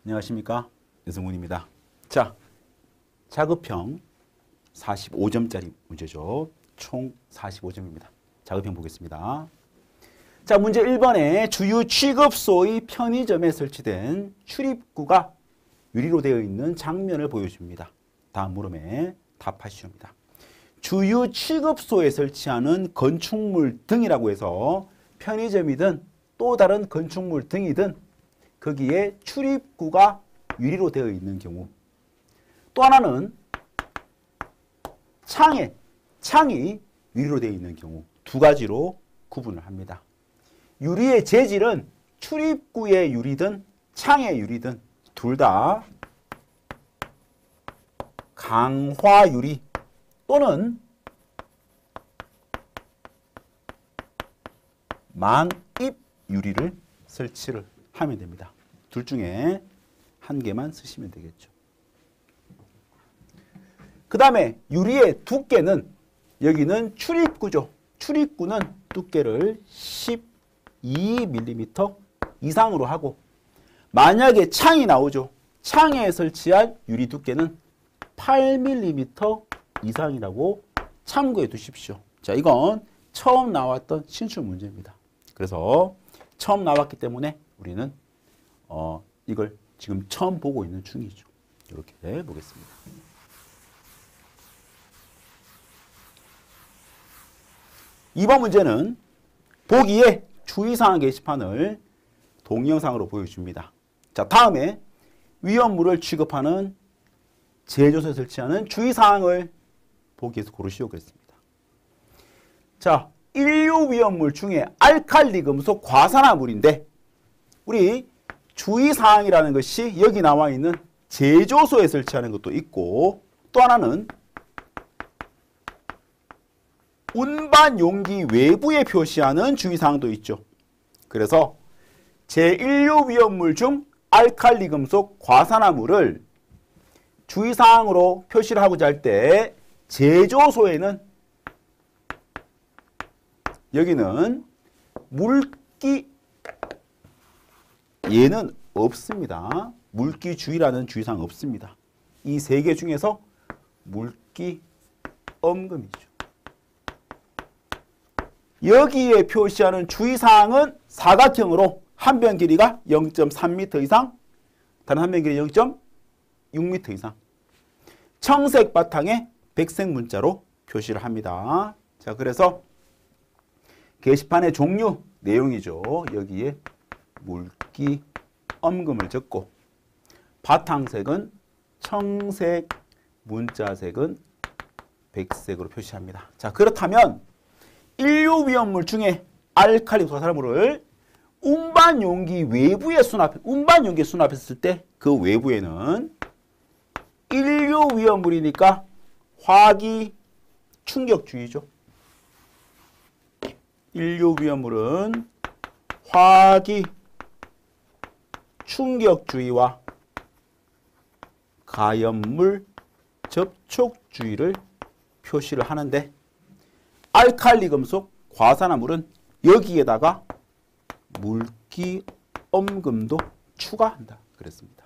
안녕하십니까, 여성훈입니다. 자, 자급형 45점짜리 문제죠. 총 45점입니다. 자급형 보겠습니다. 자, 문제 1번에 주유 취급소의 편의점에 설치된 출입구가 유리로 되어 있는 장면을 보여줍니다. 다음 물음에 답하시옵니다. 주유 취급소에 설치하는 건축물 등이라고 해서 편의점이든 또 다른 건축물 등이든 거기에 출입구가 유리로 되어 있는 경우, 또 하나는 창이 유리로 되어 있는 경우, 두 가지로 구분을 합니다. 유리의 재질은 출입구의 유리든 창의 유리든 둘 다 강화 유리 또는 망입 유리를 설치를 하면 됩니다. 둘 중에 한 개만 쓰시면 되겠죠. 그 다음에 유리의 두께는, 여기는 출입구죠. 출입구는 두께를 12mm 이상으로 하고, 만약에 창이 나오죠. 창에 설치할 유리 두께는 8mm 이상이라고 참고해 두십시오. 자, 이건 처음 나왔던 신출 문제입니다. 그래서 처음 나왔기 때문에 우리는 이걸 지금 처음 보고 있는 중이죠. 이렇게 보겠습니다. 이번 문제는 보기에 주의사항 게시판을 동영상으로 보여줍니다. 자, 다음에 위험물을 취급하는 제조소에 설치하는 주의사항을 보기에서 고르시오겠습니다. 자, 인류 위험물 중에 알칼리 금속 과산화물인데, 우리 주의사항이라는 것이 여기 나와 있는 제조소에 설치하는 것도 있고, 또 하나는 운반 용기 외부에 표시하는 주의사항도 있죠. 그래서 제1류 위험물 중 알칼리 금속 과산화물을 주의사항으로 표시를 하고자 할 때 제조소에는 여기는 물기, 얘는 없습니다. 물기주의라는 주의사항 없습니다. 이 세 개 중에서 물기 엄금이죠. 여기에 표시하는 주의사항은 사각형으로 한 변 길이가 0.3m 이상, 다른 한 변 길이 0.6m 이상, 청색 바탕에 백색 문자로 표시를 합니다. 자, 그래서 게시판의 종류, 내용이죠. 여기에 물기 엄금을 적고, 바탕색은 청색, 문자색은 백색으로 표시합니다. 자, 그렇다면 인류 위험물 중에 알칼리 과산화물을 운반 용기 외부에 수납했을 때 그 외부에는 인류 위험물이니까 화기 충격주의죠. 인류 위험물은 화기 충격주의와 가염물 접촉주의를 표시를 하는데, 알칼리 금속 과산화물은 여기에다가 물기 엄금도 추가한다 그랬습니다.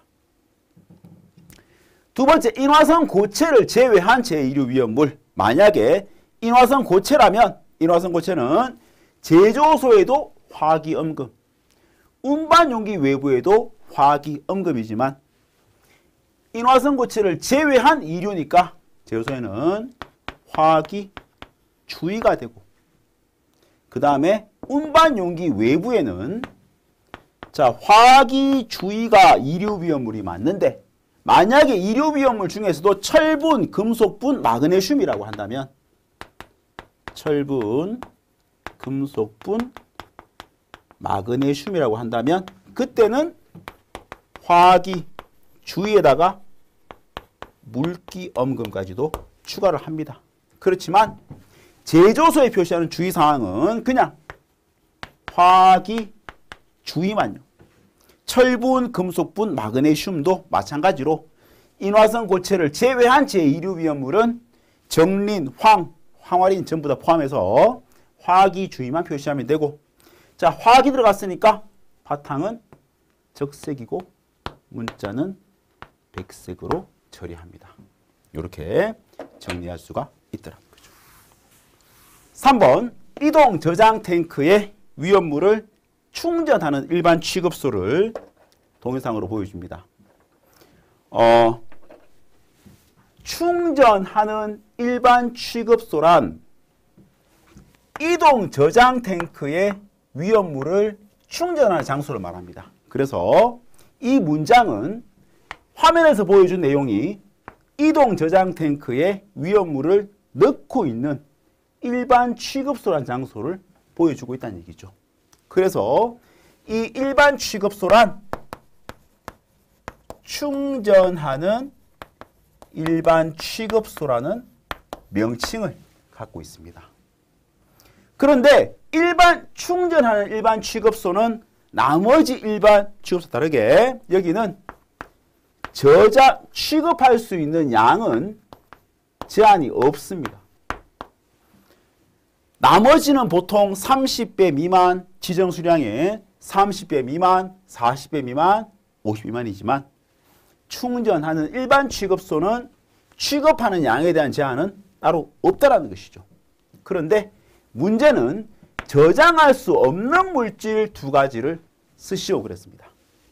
두 번째, 인화성 고체를 제외한 제1류 위험물. 만약에 인화성 고체라면, 인화성 고체는 제조소에도 화기 엄금, 운반 용기 외부에도 화기 엄금이지만 인화성 고체를 제외한 이류니까 제조소에는 화기 주의가 되고, 그 다음에 운반 용기 외부에는, 자, 화기 주의가 이류 위험물이 맞는데, 만약에 이류 위험물 중에서도 철분, 금속분, 마그네슘이라고 한다면, 철분, 금속분, 마그네슘이라고 한다면 그때는 화기 주의에다가 물기 엄금까지도 추가를 합니다. 그렇지만 제조소에 표시하는 주의사항은 그냥 화기 주의만요. 철분, 금속분, 마그네슘도 마찬가지로 인화성 고체를 제외한 제2류 위험물은 정린, 황화린 전부 다 포함해서 화기 주의만 표시하면 되고, 자, 화기 들어갔으니까 바탕은 적색이고 문자는 백색으로 처리합니다. 이렇게 정리할 수가 있더라는 거죠. 3번 이동 저장 탱크에 위험물을 충전하는 일반 취급소를 동영상으로 보여줍니다. 충전하는 일반 취급소란 이동 저장 탱크에 위험물을 충전하는 장소를 말합니다. 그래서 이 문장은 화면에서 보여준 내용이 이동 저장 탱크에 위험물을 넣고 있는 일반 취급소란 장소를 보여주고 있다는 얘기죠. 그래서 이 일반 취급소란 충전하는 일반 취급소라는 명칭을 갖고 있습니다. 그런데 충전하는 일반 취급소는 나머지 일반 취급소 다르게 여기는 취급할 수 있는 양은 제한이 없습니다. 나머지는 보통 30배 미만 지정 수량에 30배 미만, 40배 미만, 50배 미만이지만 충전하는 일반 취급소는 취급하는 양에 대한 제한은 따로 없다라는 것이죠. 그런데 문제는 저장할 수 없는 물질 두 가지를 쓰시오 그랬습니다.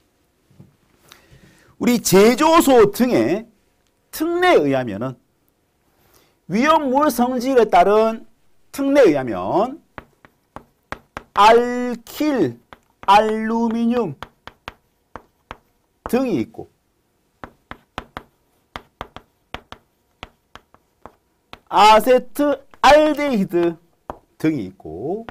우리 제조소 등의 특례에 의하면은 위험물 성질에 따른 특례에 의하면 알킬, 알루미늄 등이 있고 아세트 알데히드 등이 있고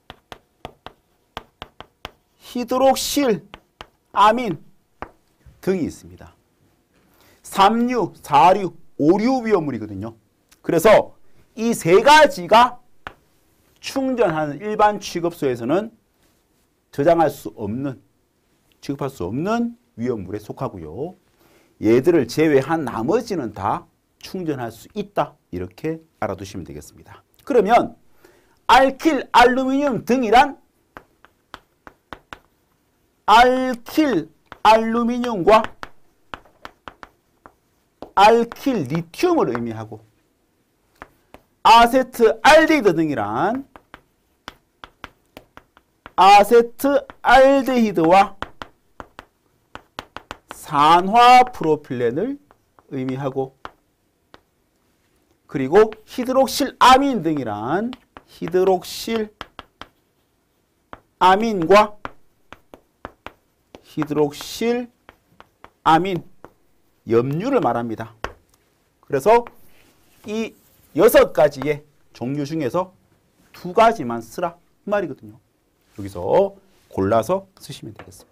히드록실 아민 등이 있습니다. 3류, 4류, 5류 위험물이거든요. 그래서 이 세 가지가 충전하는 일반 취급소에서는 저장할 수 없는, 취급할 수 없는 위험물에 속하고요. 얘들을 제외한 나머지는 다 충전할 수 있다. 이렇게 알아두시면 되겠습니다. 그러면 알킬, 알루미늄 등이란 알킬, 알루미늄과 알킬, 리튬을 의미하고 아세트 알데히드 등이란 아세트 알데히드와 산화 프로필렌을 의미하고 그리고 히드록실 아민 등이란 히드록실 아민과 히드록실 아민 염류를 말합니다. 그래서 이 6가지의 종류 중에서 2가지만 쓰라 이 말이거든요. 여기서 골라서 쓰시면 되겠습니다.